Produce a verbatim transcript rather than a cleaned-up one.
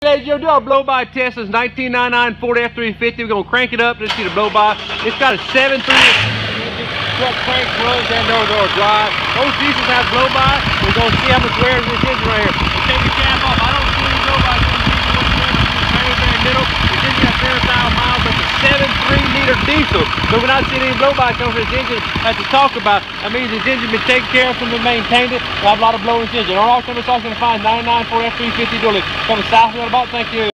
ladies and gentlemen, do our blow-by test. This nineteen ninety-nine Ford F three fifty. We're going to crank it up. Let's see the blow-by. It's got a seven three truck crank runs and door door drive. Most diesels have blow-by. We're going to see how much wear is this engine right here. We'll take the cap off. I don't see any blow-by in this engine whatsoever. It's very, very middle. This engine has seven thousand miles, but it's a seven three liter diesel. So we're not seeing any blow-by coming from this engine. That's to talk about. That means this engine been taken care of, somebody maintained it. We'll have a lot of blow in this engine. Our auction is also going to find ninety-nine Ford F three fifty dually coming south of the bottom. Thank you.